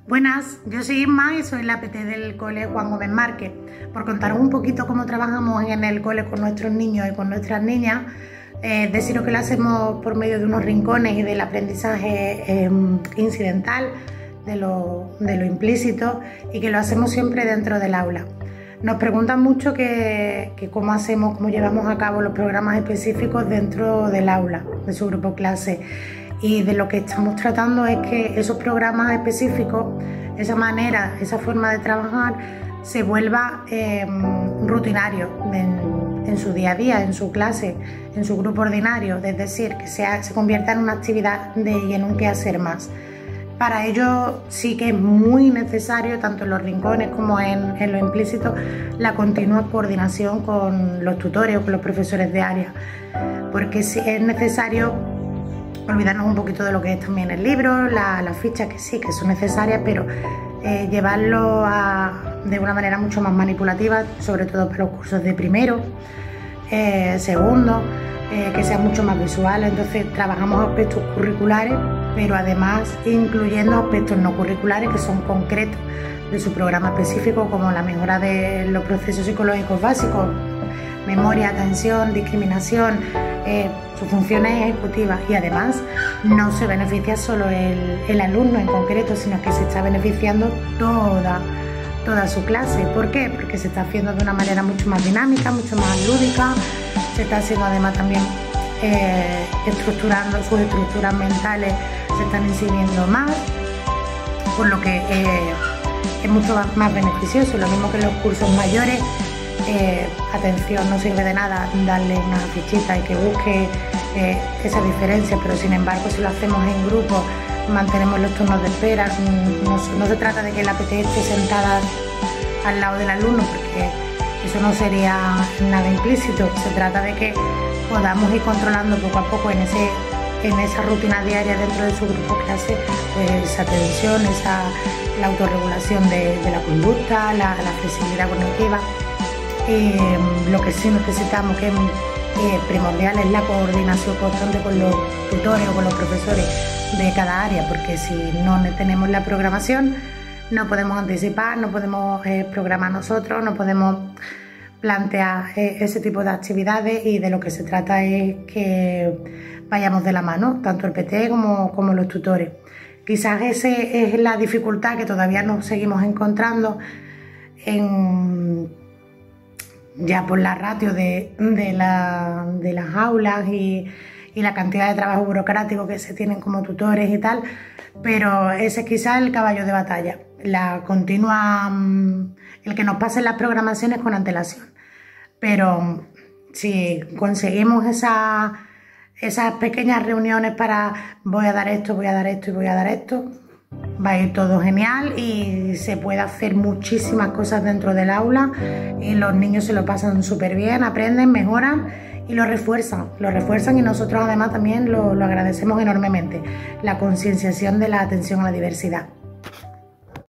Buenas, yo soy Inma y soy la PT del cole Juan Gómez Márquez. Por contaros un poquito cómo trabajamos en el cole con nuestros niños y con nuestras niñas, deciros que lo hacemos por medio de unos rincones y del aprendizaje incidental, de lo implícito, y que lo hacemos siempre dentro del aula. Nos preguntan mucho que cómo hacemos, cómo llevamos a cabo los programas específicos dentro del aula, de su grupo clase. Y de lo que estamos tratando es que esos programas específicos, esa manera, esa forma de trabajar, se vuelva rutinario en su día a día, en su clase, en su grupo ordinario, es decir, que se convierta en una actividad y en un quehacer más. Para ello sí que es muy necesario, tanto en los rincones como en lo implícito, la continua coordinación con los tutores o con los profesores de área, porque sí es necesario olvidarnos un poquito de lo que es también el libro, las fichas que sí, que son necesarias, pero llevarlo de una manera mucho más manipulativa, sobre todo para los cursos de primero, segundo, que sean mucho más visuales. Entonces trabajamos aspectos curriculares, pero además incluyendo aspectos no curriculares que son concretos de su programa específico, como la mejora de los procesos psicológicos básicos, memoria, atención, discriminación, sus funciones ejecutivas. Y además no se beneficia solo el alumno en concreto, sino que se está beneficiando toda su clase. ¿Por qué? Porque se está haciendo de una manera mucho más dinámica, mucho más lúdica, se está haciendo además también estructurando sus estructuras mentales, se están incidiendo más, por lo que es mucho más beneficioso. Lo mismo que en los cursos mayores. Atención, no sirve de nada darle una fichita y que busque esa diferencia, pero sin embargo si lo hacemos en grupo, mantenemos los turnos de espera. No se trata de que la PT esté sentada al lado del alumno, porque eso no sería nada implícito. Se trata de que podamos ir controlando poco a poco en esa rutina diaria dentro de su grupo clase, esa atención, la autorregulación de la conducta, la flexibilidad cognitiva. Lo que sí necesitamos, que es primordial, es la coordinación constante con los tutores o con los profesores de cada área, porque si no tenemos la programación no podemos anticipar, no podemos programar nosotros, no podemos plantear ese tipo de actividades, y de lo que se trata es que vayamos de la mano, tanto el PT como los tutores. Quizás esa es la dificultad que todavía nos seguimos encontrando ya por la ratio de las aulas y la cantidad de trabajo burocrático que se tienen como tutores y tal, pero ese es quizás el caballo de batalla, el que nos pasen las programaciones con antelación. Pero si conseguimos esas pequeñas reuniones para voy a dar esto, voy a dar esto y voy a dar esto, va a ir todo genial y se puede hacer muchísimas cosas dentro del aula, y los niños se lo pasan súper bien, aprenden, mejoran y lo refuerzan, y nosotros además también lo agradecemos enormemente, la concienciación de la atención a la diversidad.